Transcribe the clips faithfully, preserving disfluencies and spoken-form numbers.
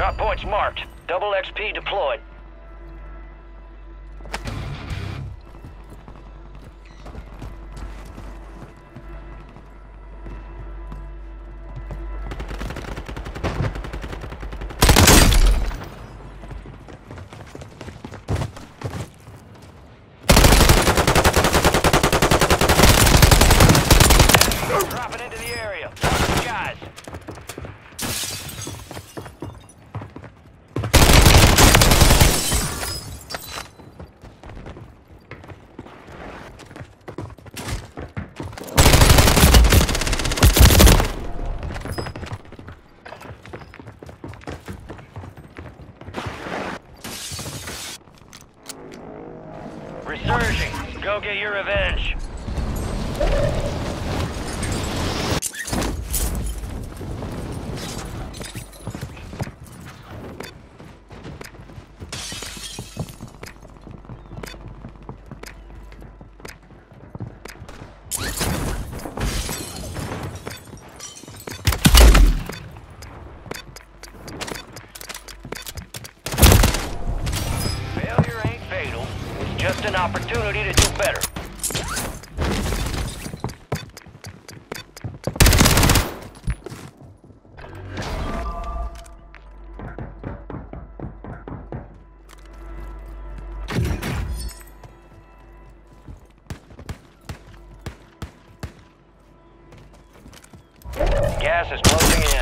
Drop points marked. Double X P deployed. Dropping into the area. Guys. Resurging. Go get your revenge. Failure ain't fatal. It's just an opportunity to do better. Gas is closing in.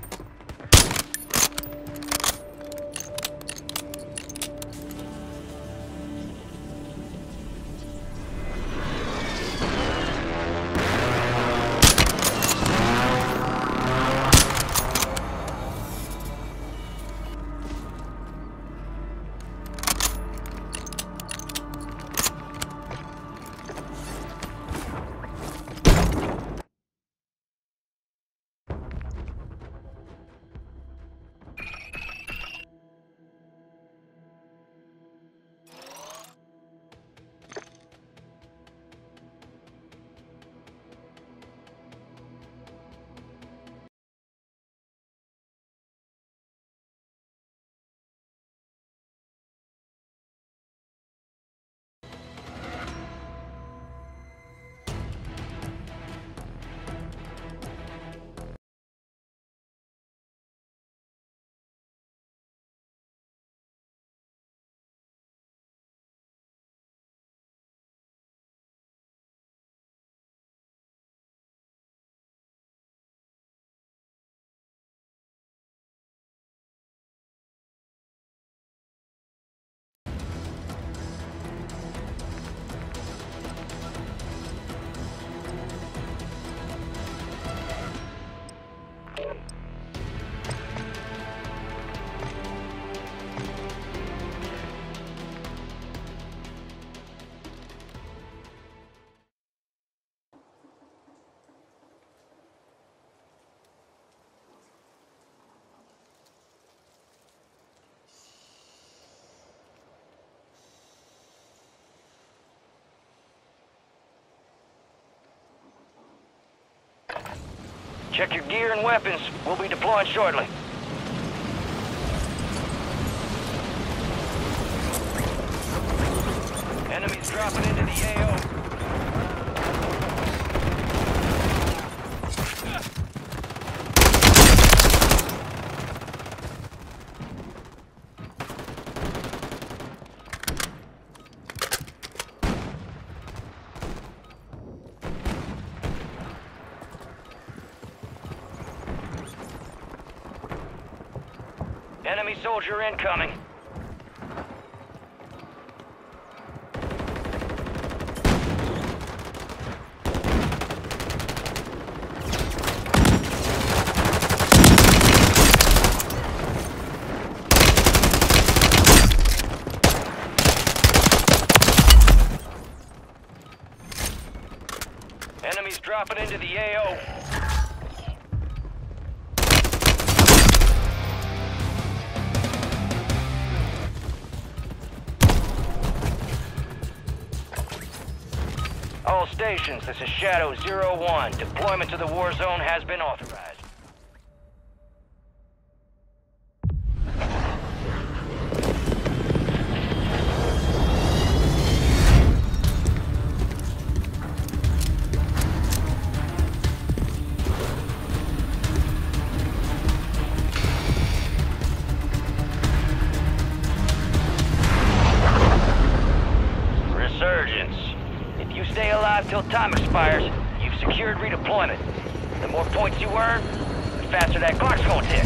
Check your gear and weapons. We'll be deploying shortly. Enemies dropping into the A O. Enemy soldier incoming. Enemies dropping into the A O. All stations, this is Shadow zero one. Deployment to the war zone has been authorized. expires, you've secured redeployment. The more points you earn, the faster that clock's gonna tick.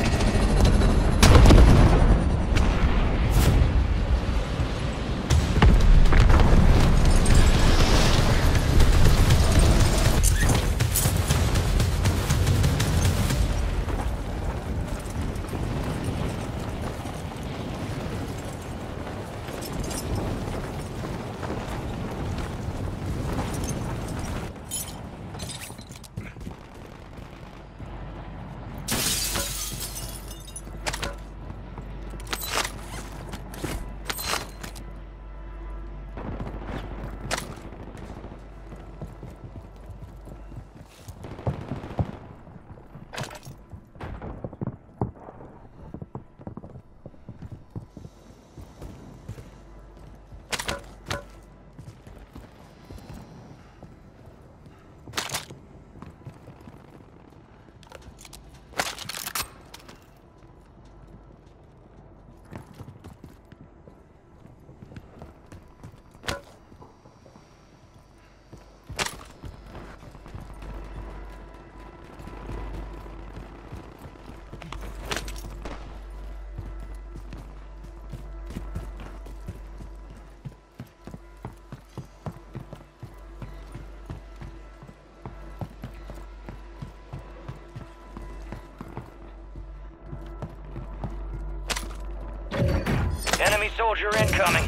Enemy soldier incoming.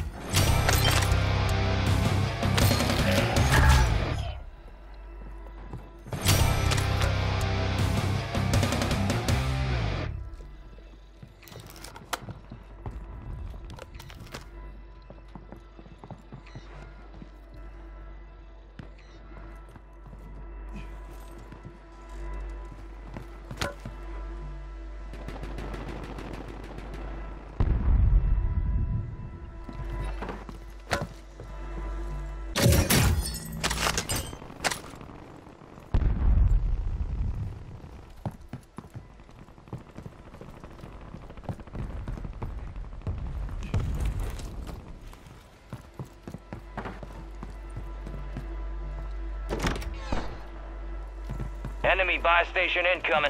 Enemy buy station incoming.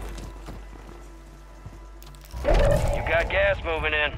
You got gas moving in.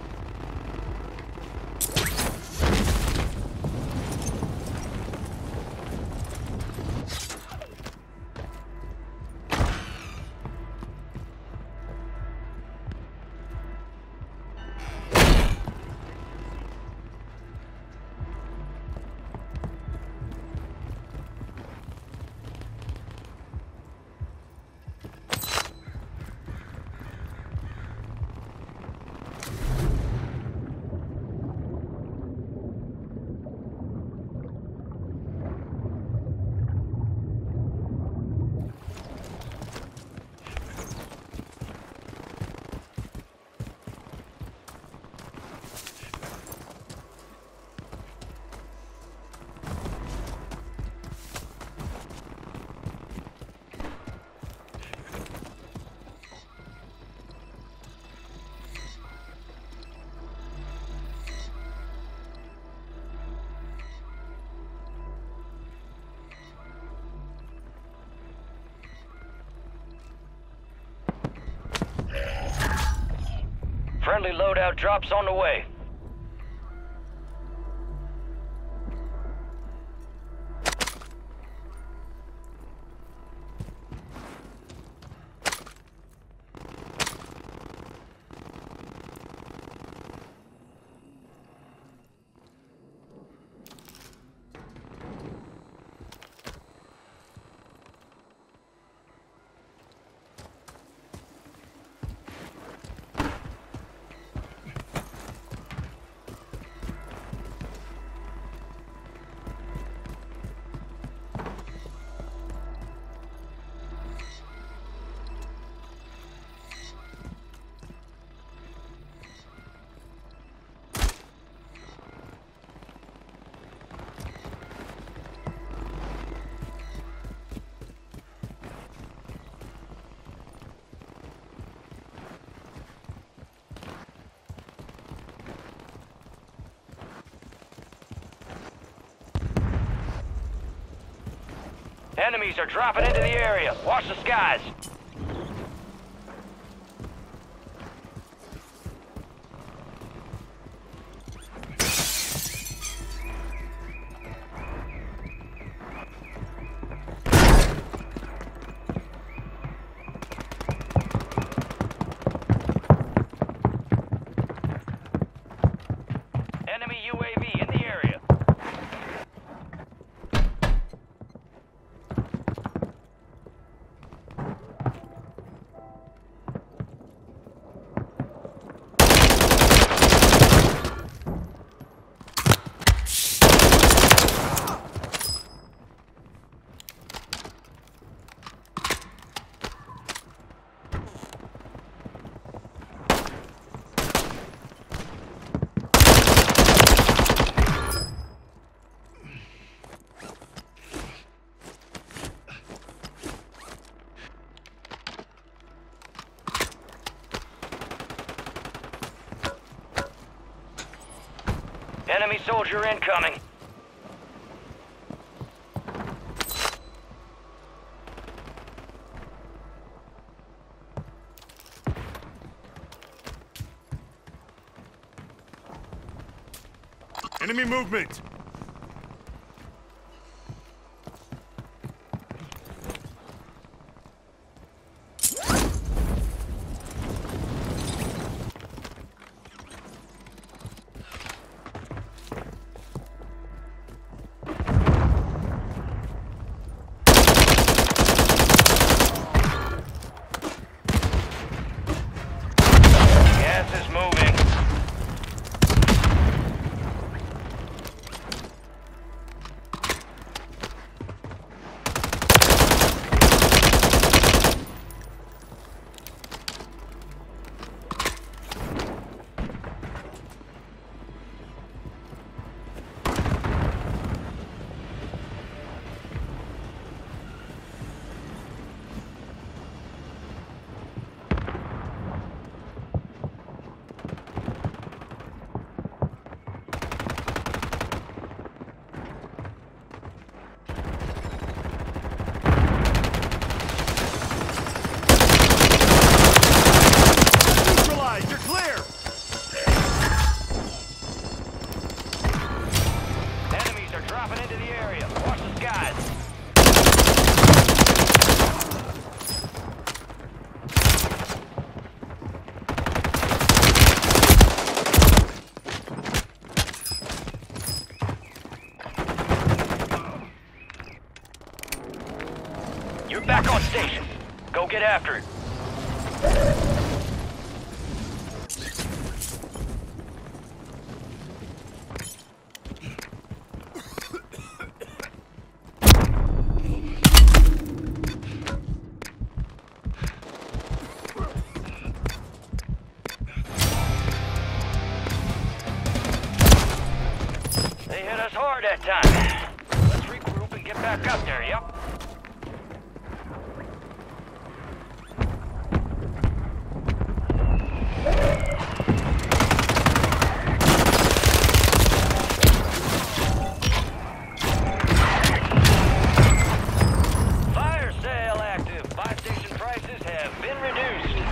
Friendly loadout drops on the way. Enemies are dropping into the area. Watch the skies. Enemy U A V in the area. Enemy soldier incoming. Enemy movement! Gas is moving. Neutralized! You're clear! Enemies are dropping into the area. Watch the skies. You're back on station. Go get after it. They hit us hard that time. Let's regroup and get back up there, yep. Fire sale active. Buy station prices have been reduced.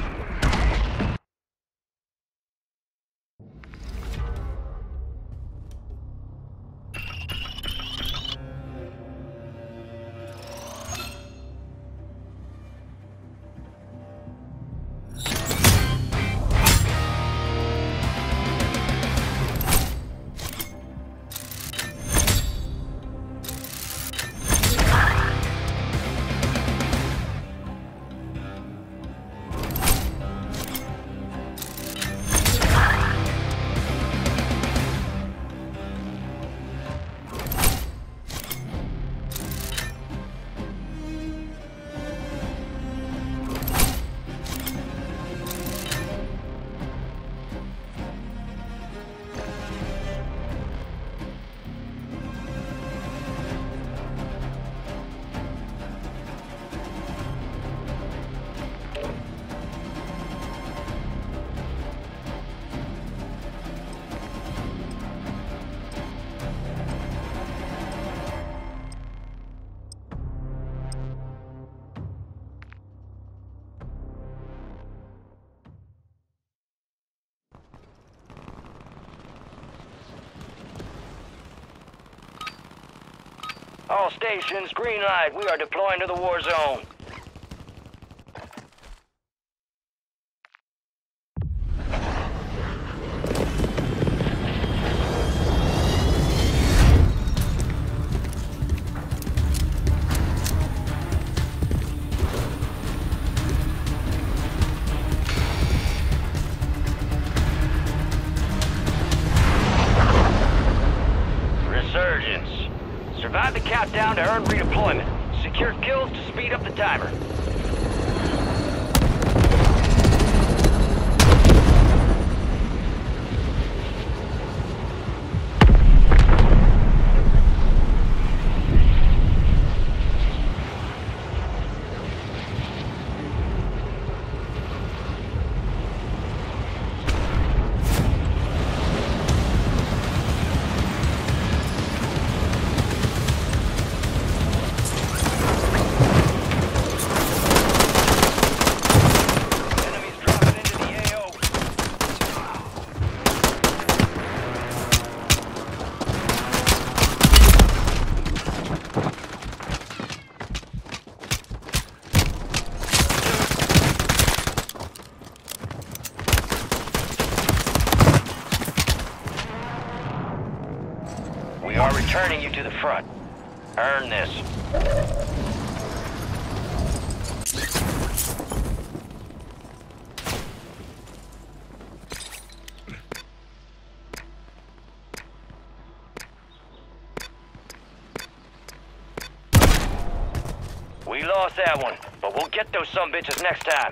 All stations, green light. We are deploying to the war zone. Resurgence. Survive the countdown to earn redeployment. Secure kills to speed up the timer. We are returning you to the front. Earn this. We lost that one, but we'll get those sumbitches next time.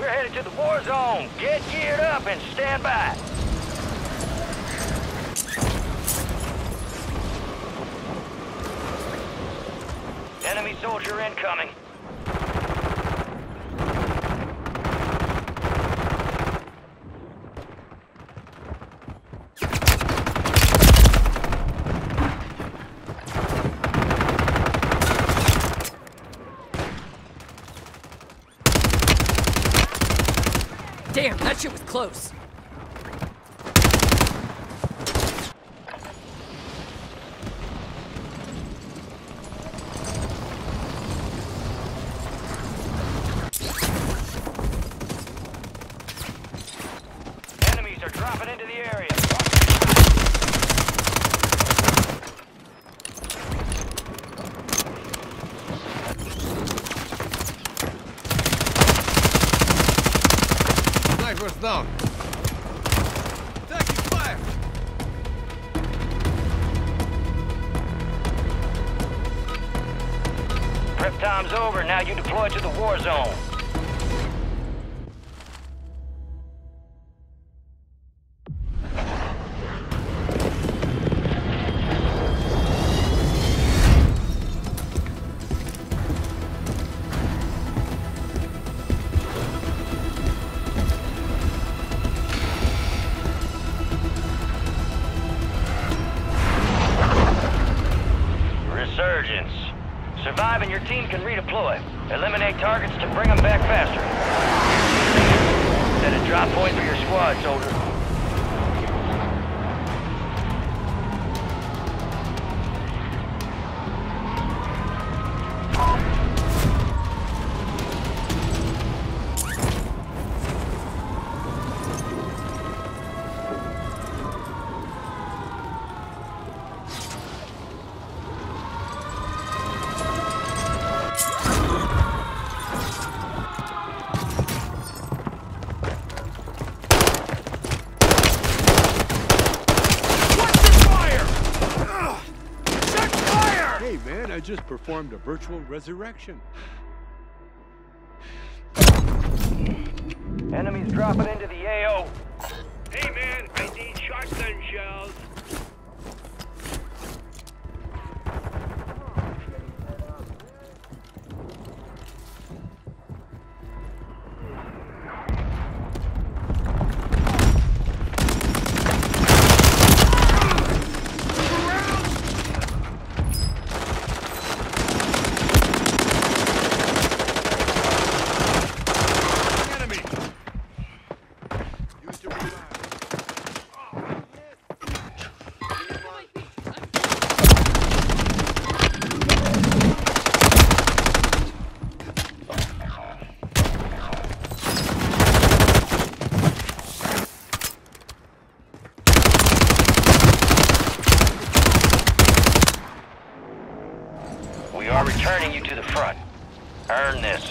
We're headed to the war zone. Get geared up and stand by. Enemy soldier incoming. Damn, that shit was close. Enemies are dropping into the area. Sniper's down. Taking fire. Prep time's over. Now you deploy to the war zone. Resurgence. Survive and your team can redeploy. Eliminate targets to bring them back faster. Set a drop point for your squad, soldier. Hey man, I just performed a virtual resurrection. Enemies dropping into the A O. Hey man, I need shotgun shells. We are returning you to the front. Earn this.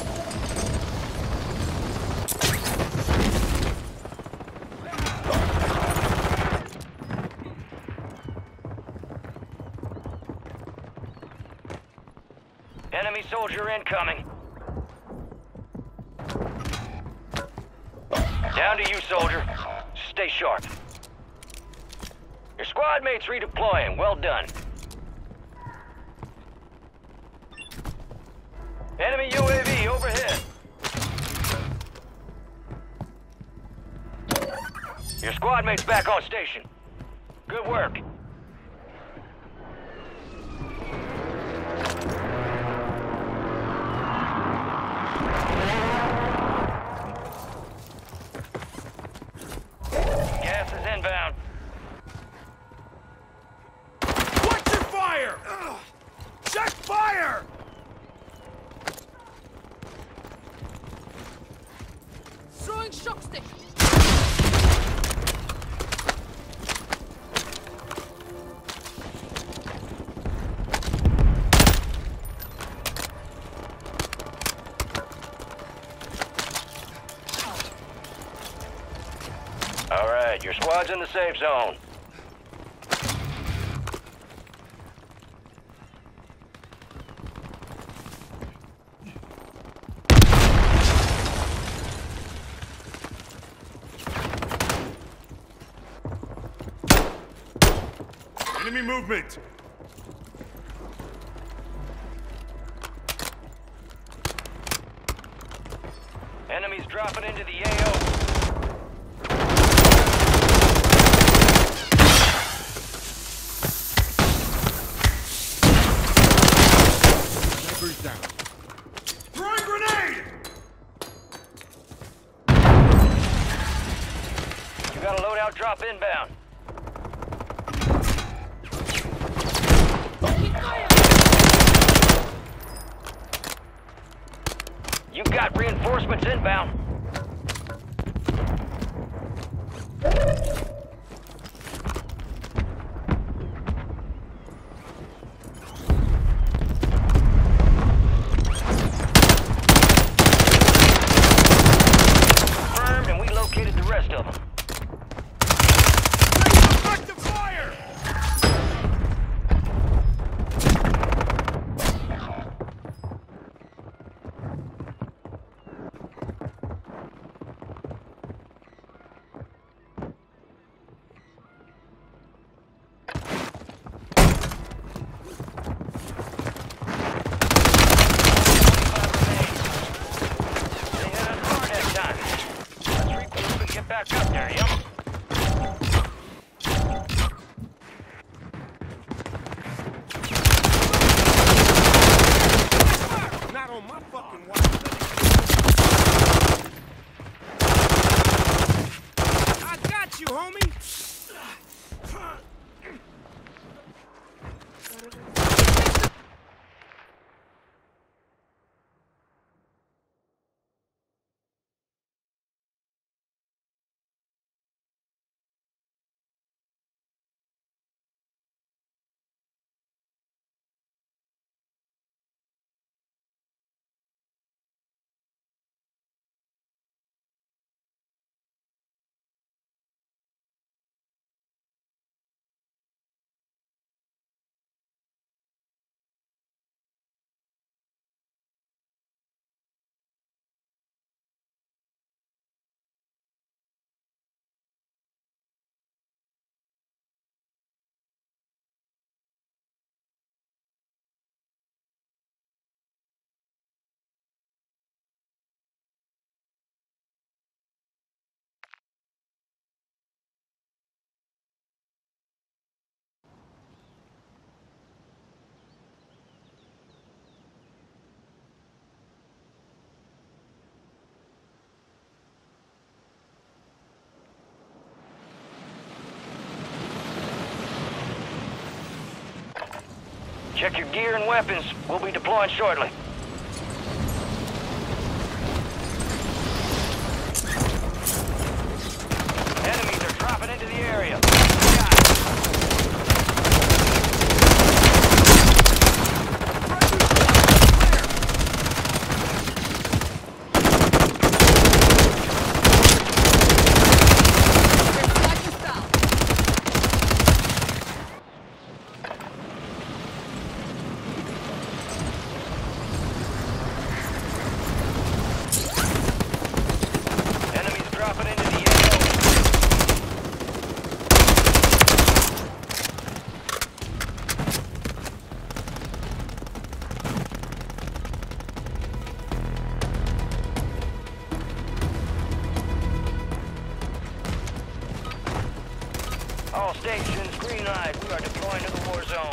Enemy soldier incoming. Down to you, soldier. Stay sharp. Your squad mates redeploying. Well done. Enemy U A V overhead. Your squad mates back on station. Good work. Gas is inbound. Watch your fire! Ugh. Check fire! Throwing shock stick. All right, your squad's in the safe zone. Enemy movement! Enemies dropping into the A O. Sniper's down. Throwing grenade! You got a loadout drop inbound. You got reinforcements inbound. Confirmed, and we located the rest of them. Effective fire! Back up there, yep. Not on my fucking watch. I got you, homie! Check your gear and weapons. We'll be deploying shortly. Enemies are dropping into the area. All stations, green light. We are deploying to the war zone.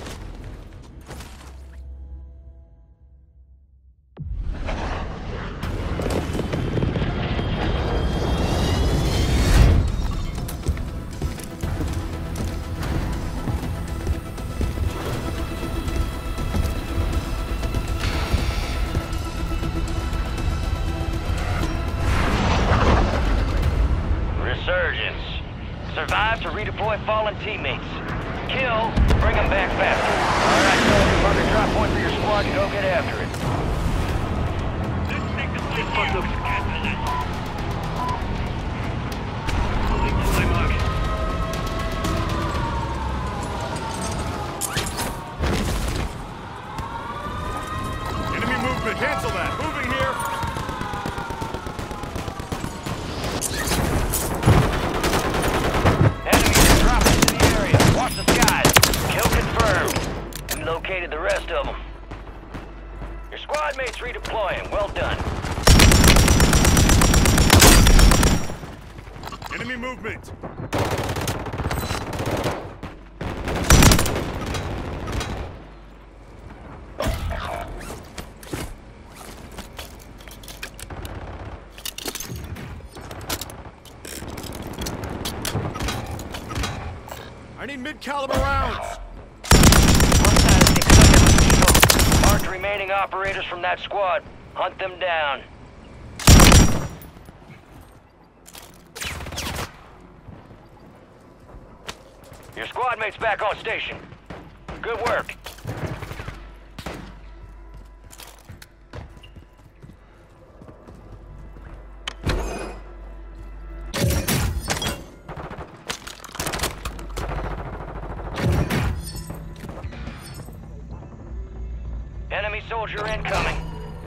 Resurgence. Survive to redeploy fallen teammates. Kill, bring them back faster. Alright, so mark a drop point for your squad and go get after it. Let's take the place for the after this. Moving to my mark. Enemy movement, cancel that. Moving here. Enemies are dropping into the area. Watch the skies. Enemy movement! I need mid-caliber rounds! Marked remaining operators from that squad. Hunt them down. Your squad mate's back on station. Good work. Enemy soldier incoming.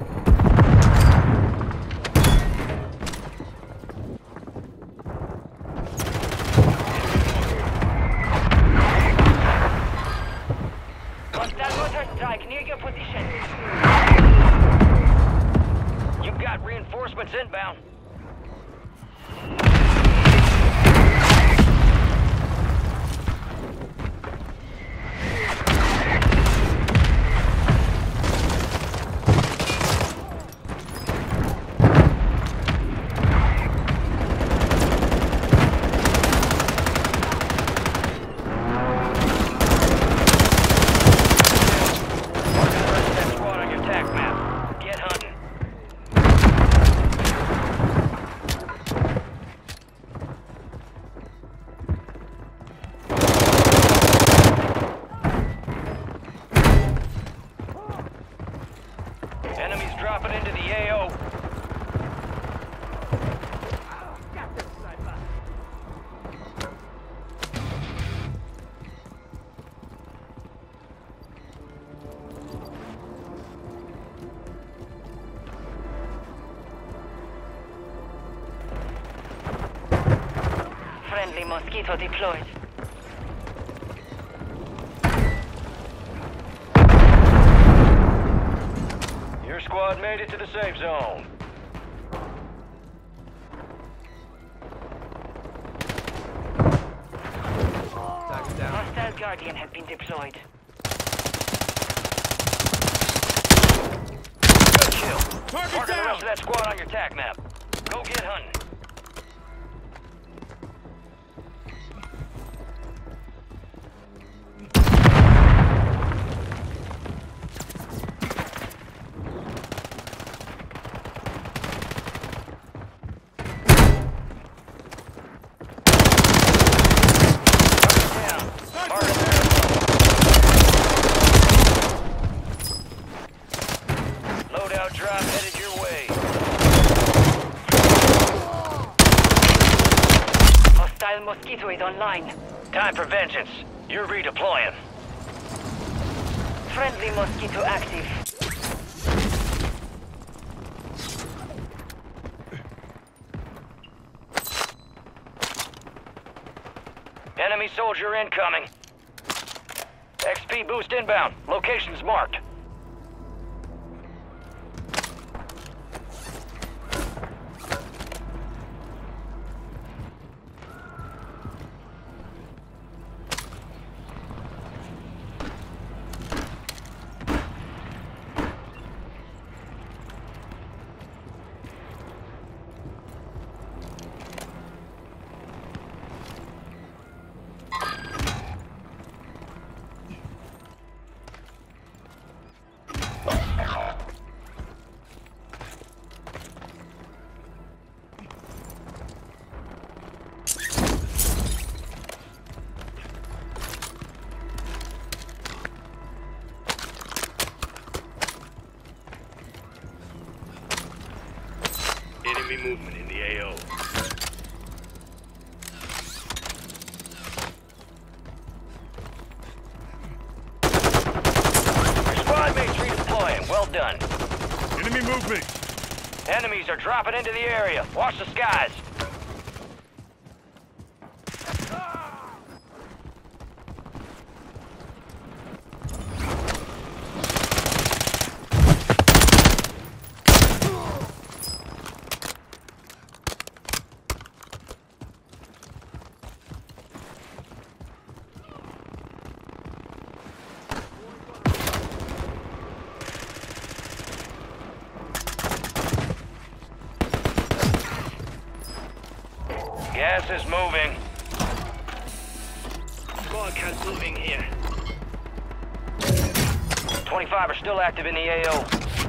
Strike near your position. You've got reinforcements inbound. Enemies dropping into the A O. Friendly Mosquito deployed. Your squad made it to the safe zone. Hostile Guardian has been deployed. Good kill. Target Marking the down! rest of that squad on your tac map. Go get hunting. Loadout drop headed your way. Hostile Mosquito is online. Time for vengeance. You're redeploying. Friendly Mosquito active. Enemy soldier incoming. X P boost inbound. Location's marked. Enemy movement in the A O. Your squad mates redeploying. Well done. Enemy movement! Enemies are dropping into the area. Watch the skies. Gas is moving. Squad cars moving here. twenty-five are still active in the A O.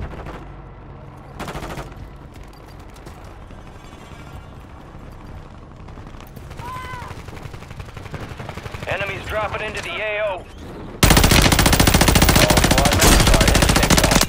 Enemies dropping into the A O. All squad members are in the safe zone.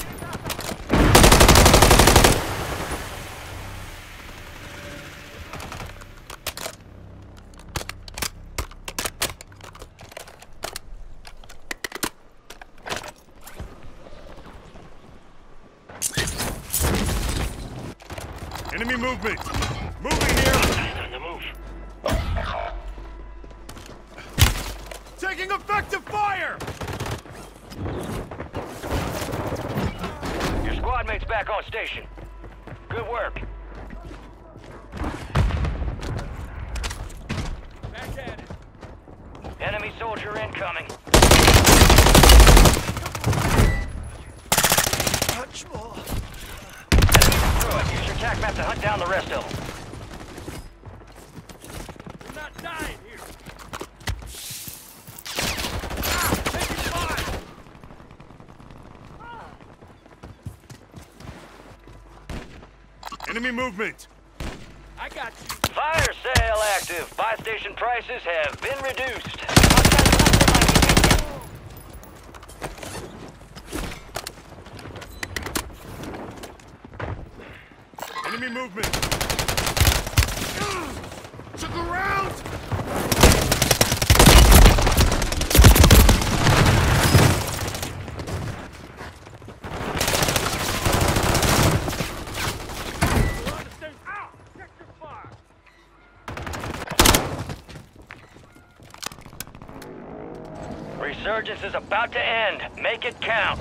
Enemy movement! Moving here! Guys on the move. Taking effective fire! Your squad mate's back on station. Good work. Back at it! Enemy soldier incoming. Much more! Enemy destroyed. Use your tac map to hunt down the rest of them. We're not dying here! Ah, taking fire! Enemy movement! I got you! Fire sale active. Buy station prices have been reduced. Enemy movement! Took a round! Resurgence is about to end. Make it count.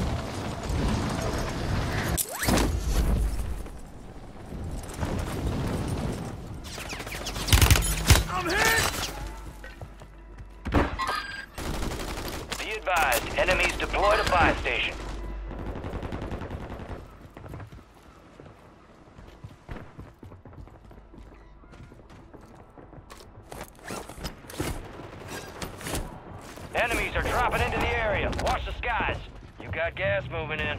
I'm hit! Be advised, enemies deployed a buy station. Enemies are dropping into the area. Watch the skies. You got gas moving in.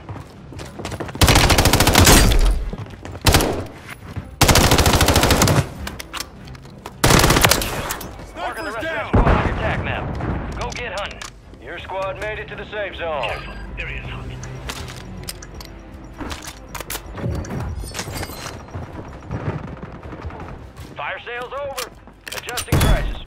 Marking the rest Sniper's of that down! squad on your tac map. Go get hunting. Your squad made it to the safe zone. Careful. There he is. Fire sale's over. Adjusting prices.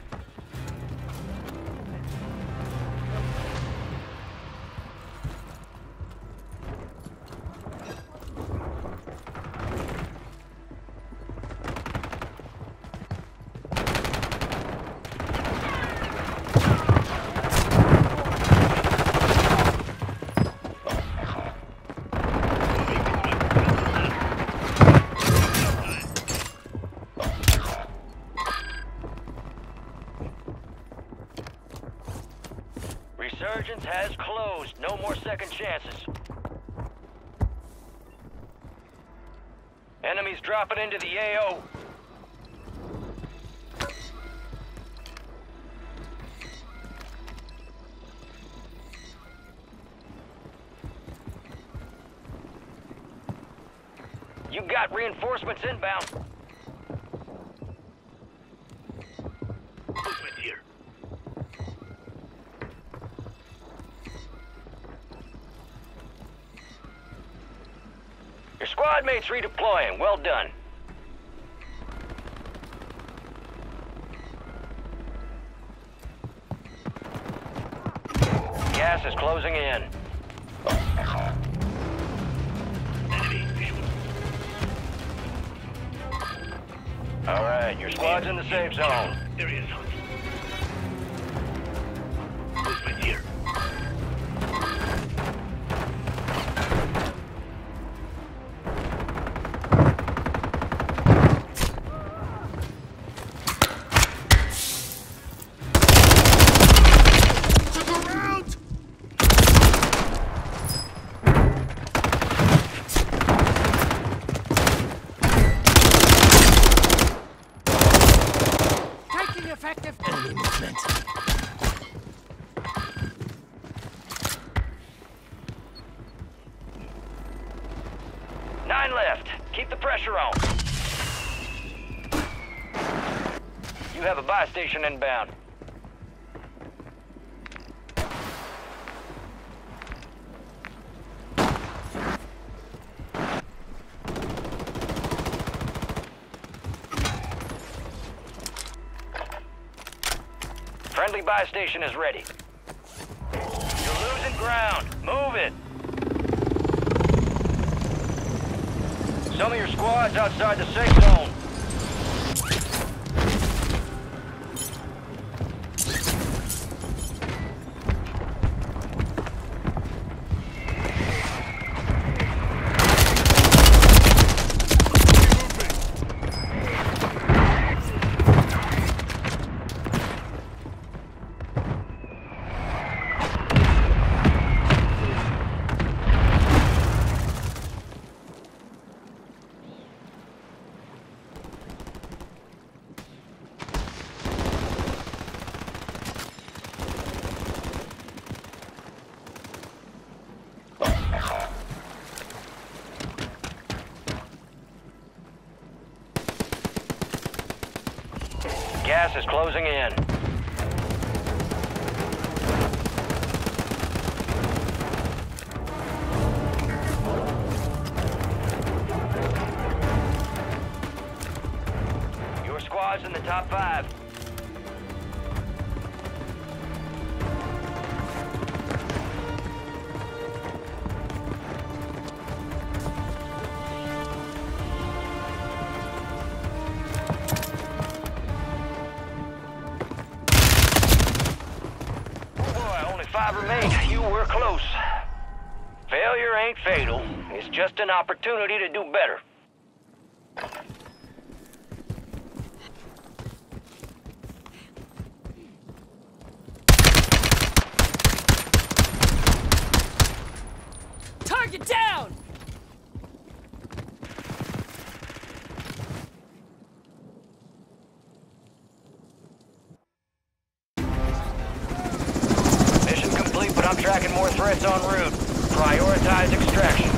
Resurgence has closed. No more second chances. Enemies dropping into the A O. You got reinforcements inbound. Movement here. Your squad mates redeploying. Well done. Gas is closing in. Enemy visual. All right, your squad's in the safe zone. There he is. Movement here. Took a round! effective. Enemy movement. Nine left. Keep the pressure on. You have a buy station inbound. Friendly buy station is ready. You're losing ground. Move it. Some of your squad's outside the safe zone. Gas is closing in. Your squad's in the top five. Five remain. You were close. Failure ain't fatal. It's just an opportunity to do better. Target down! I'm tracking more threats en route. Prioritize extraction.